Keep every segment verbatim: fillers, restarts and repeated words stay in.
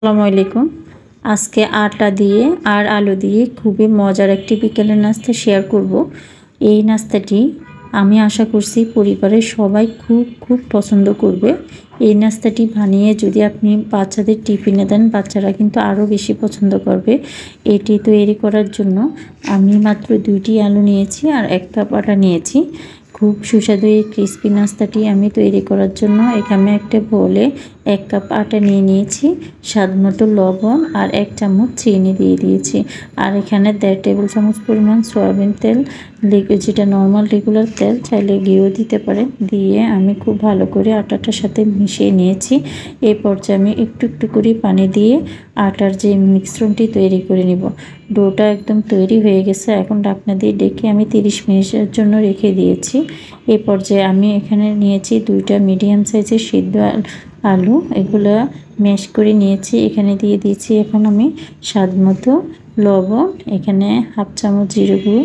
আসসালামু আলাইকুম। আজকে আটা দিয়ে আর আলু দিয়ে খুবই মজার একটি বিকেলের নাস্তা শেয়ার করব। এই নাস্তাটি আমি আশা করছি পরিবারের সবাই খুব খুব পছন্দ করবে। এই নাস্তাটি বানিয়ে যদি আপনি বাচ্চাদের টিফিনে দেন, বাচ্চারা কিন্তু আরও বেশি পছন্দ করবে। এটি তৈরি করার জন্য আমি মাত্র দুইটি আলু নিয়েছি আর এক কাপ আটা নিয়েছি। খুব সুস্বাদু এই ক্রিস্পি নাস্তাটি আমি তৈরি করার জন্য এখানে একটা বোলে এক কাপ আটা নিয়ে নিয়েছি, স্বাদ মতো লবণ আর এক চামচ চিনি দিয়ে দিয়েছি। আর এখানে দেড় টেবিল চামচ পরিমাণ সয়াবিন তেল, যেটা নর্মাল রেগুলার তেল, চাইলে ঘিও দিতে পারেন, দিয়ে আমি খুব ভালো করে আটাটার সাথে মিশিয়ে নিয়েছি। এই পর্যায়ে আমি একটু একটু করে পানি দিয়ে আটার যে মিশ্রণটি তৈরি করে নিব। ডোটা একদম তৈরি হয়ে গেছে। এখন ঢাকনা দিয়ে ডেকে আমি তিরিশ মিনিটের জন্য রেখে দিয়েছি। এই পর্যায়ে আমি এখানে নিয়েছি দুইটা মিডিয়াম সাইজের সিদ্ধ আলু, এগুলো ম্যাশ করে নিয়েছি। এখানে দিয়ে দিয়েছি এখন আমি স্বাদ মতো লবণ, এখানে হাফ চামচ জিরে গুঁড়ো,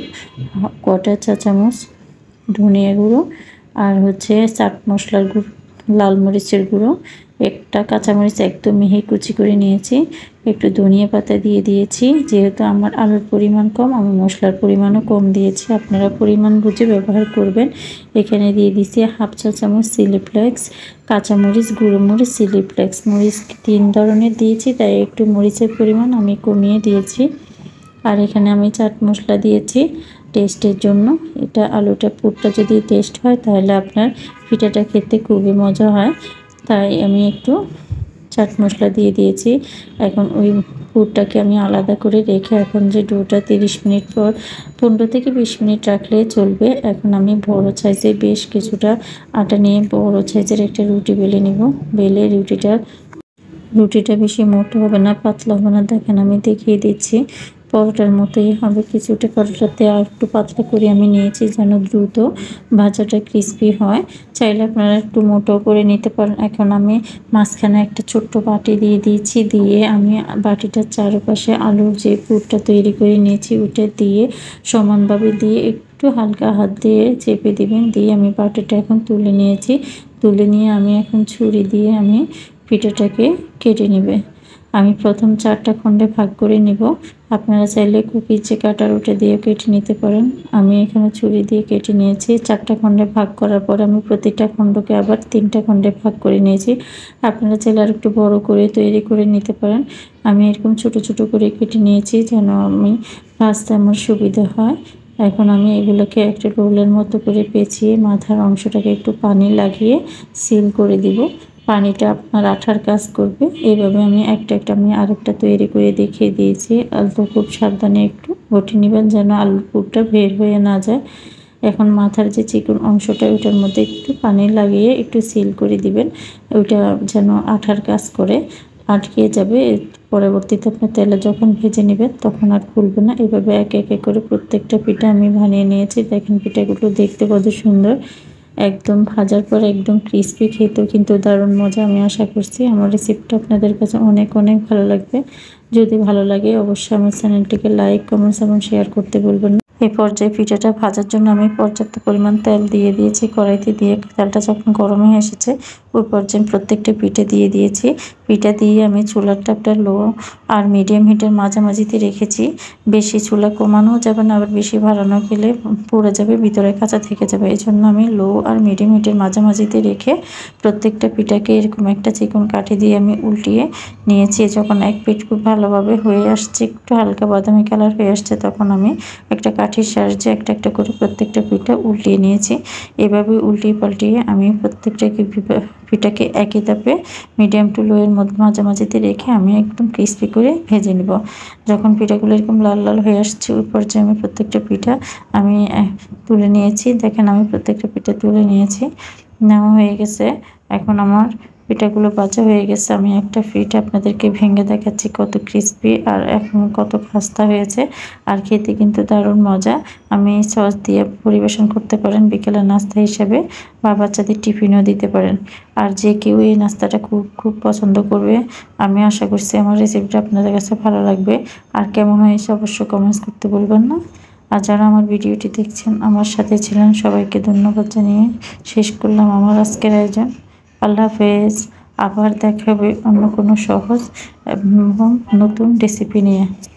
কটা চা চামচ ধনিয়া গুঁড়ো, আর হচ্ছে চাট মশলার গুঁড়ো, লাল মরিচের গুঁড়ো, একটা কাঁচামরিচ একদম মিহি কুচি করে নিয়েছি, একটু ধনিয়া পাতা দিয়ে দিয়েছি। যেহেতু আমার আলুর পরিমাণ কম, আমি মশলার পরিমাণও কম দিয়েছি, আপনারা পরিমাণ বুঝে ব্যবহার করবেন। এখানে দিয়ে দিয়েছি হাফ চা চামচ চিলি ফ্লেক্স, কাঁচামরিচ, গুঁড়ো মরিচ, চিলি ফ্লেক্স। মরিচ তিন ধরনের দিয়েছি, তাই একটু মরিচের পরিমাণ আমি কমিয়ে দিয়েছি। আর এখানে আমি চাট মশলা দিয়েছি টেস্টের জন্য। এটা আলুটা পুরটা যদি টেস্ট হয় তাহলে আপনার পিঠাটা খেতে খুবই মজা হয়, তাই আমি একটু চাট মশলা দিয়ে দিয়েছি। এখন ওই পুরটাকে আমি আলাদা করে রেখে এখন যে ডোটা তিরিশ মিনিট পর পনেরো থেকে বিশ মিনিট রাখলে চলবে। এখন আমি বড় সাইজের বেশ কিছুটা আটা নিয়ে বড় সাইজের একটা রুটি বেলে নিব। বেলে রুটিটা রুটিটা বেশি মোটা হবে না, পাতলা হবে না, দেখেন আমি দেখিয়ে দিচ্ছি। পরোটার মতোই হবে কিছুটা, পরোটাতে আর একটু পাতলা করে আমি নিয়েছি যেন দ্রুত ভাজাটা ক্রিস্পি হয়। চাইলে আপনারা একটু মোটো করে নিতে পারেন। এখন আমি মাঝখানে একটা ছোট্ট বাটি দিয়ে দিয়েছি, দিয়ে আমি বাটিটার চারপাশে আলুর যে পুরটা তৈরি করে নিয়েছি ওটা দিয়ে সমানভাবে দিয়ে একটু হালকা হাত দিয়ে চেপে দিবেন। দিয়ে আমি বাটিটা এখন তুলে নিয়েছি। তুলে নিয়ে আমি এখন ছুরি দিয়ে আমি পিঠাটাকে কেটে নেবে। আমি প্রথম চারটা খণ্ডে ভাগ করে নিব। আপনারা চাইলে কুকিজ যে কাটার ওটা দিয়ে কেটে নিতে পারেন। আমি এখানে ছুরি দিয়ে কেটে নিয়েছি। চারটা খণ্ডে ভাগ করার পর আমি প্রতিটা খণ্ডকে আবার তিনটা খণ্ডে ভাগ করে নিয়েছি। আপনারা চাইলে আর একটু বড় করে তৈরি করে নিতে পারেন। আমি এরকম ছোট ছোট করে কেটে নিয়েছি যেন আমি ভাজতে আমার সুবিধা হয়। এখন আমি এগুলোকে একটা রোলের মতো করে পেঁচিয়ে মাথার অংশটাকে একটু পানি লাগিয়ে সিল করে দিব। পানিটা আপনার আঠার কাজ করবে। এইভাবে আমি একটা একটা আমি আরেকটা তৈরি করে দেখিয়ে দিয়েছি। আলতো খুব সাবধানে একটু ঘটে নেবেন যেন আলুর পুরটা বের হয়ে না যায়। এখন মাথার যে চিকন অংশটা ওইটার মধ্যে একটু পানি লাগিয়ে একটু সিল করে দিবেন, ওইটা যেন আঠার কাজ করে, আটকে যাবে। পরবর্তীতে আপনার তেলে যখন ভেজে নেবেন তখন আর খুলবে না। এভাবে এক এক করে প্রত্যেকটা পিঠা আমি বানিয়ে নিয়েছি। দেখেন পিঠাগুলো দেখতে কত সুন্দর, একদম ভাজার পর একদম ক্রিস্পি, খেতেও কিন্তু দারুণ মজা। আমি আশা করছি আমার রেসিপিটা আপনাদের কাছে অনেক অনেক ভালো লাগবে। যদি ভালো লাগে অবশ্যই আমার চ্যানেলটিকে লাইক, কমেন্টস এবং শেয়ার করতে বলবেন না। এই পর্যায়ে পিঠাটা ভাজার জন্য আমি পর্যাপ্ত পরিমাণ তেল দিয়ে দিয়েছি কড়াইতে। দিয়ে তেলটা যখন গরম হয়ে এসেছে ওই পর্যায়ে প্রত্যেকটা পিঠে দিয়ে দিয়েছি। পিঠা দিয়ে আমি চুলার তাপটা লো আর মিডিয়াম হিটের মাঝামাঝিতে রেখেছি। বেশি চুলা কমানো যাবে না, আবার বেশি বাড়ানো গেলে পুড়ে যাবে, ভিতরে কাঁচা থেকে যাবে। এই জন্য আমি লো আর মিডিয়াম হিটের মাঝামাঝিতে রেখে প্রত্যেকটা পিঠাকে এরকম একটা চিকন কাঠি দিয়ে আমি উল্টিয়ে নিয়েছি। যখন এক পিঠ খুব ভালোভাবে হয়ে আসছে, একটু হালকা বাদামি কালার হয়ে আসছে, তখন আমি একটা কাঠির সাহায্যে একটা একটা করে প্রত্যেকটা পিঠা উল্টিয়ে নিয়েছি। এভাবে উল্টিয়ে পাল্টিয়ে আমি প্রত্যেকটাকে পিঠাকে একই তাপে মিডিয়াম টু লো এর মধ্যে মাঝামাঝিতে রেখে আমি একদম ক্রিস্পি করে ভেজে নেব। যখন পিঠাগুলো এরকম লাল লাল হয়ে আসছে ওই পর্যায়ে আমি প্রত্যেকটা পিঠা আমি তুলে নিয়েছি। দেখেন আমি প্রত্যেকটা পিঠা তুলে নিয়েছি, নেওয়া হয়ে গেছে। এখন আমার পিঠাগুলো ভাজা হয়ে গেছে। আমি একটা পিঠা আপনাদেরকে ভেঙে দেখাচ্ছি কত ক্রিস্পি আর এখন কত খাস্তা হয়েছে, আর খেতে কিন্তু দারুণ মজা। আমি সস দিয়ে পরিবেশন করতে পারেন বিকেলের নাস্তা হিসেবে, বা বাচ্চাদের টিফিনও দিতে পারেন। আর যে কেউ এই নাস্তাটা খুব খুব পছন্দ করবে। আমি আশা করছি আমার রেসিপিটা আপনাদের কাছে ভালো লাগবে। আর কেমন হয়েছে অবশ্যই কমেন্টস করতে বলবেন না। আর যারা আমার ভিডিওটি দেখছেন, আমার সাথে ছিলেন, সবাইকে ধন্যবাদ জানিয়ে শেষ করলাম আমার আজকের আয়োজন। আল্লাহ হাফেজ। আবার দেখা হবে অন্য কোনো সহজ এবং নতুন রেসিপি নিয়ে।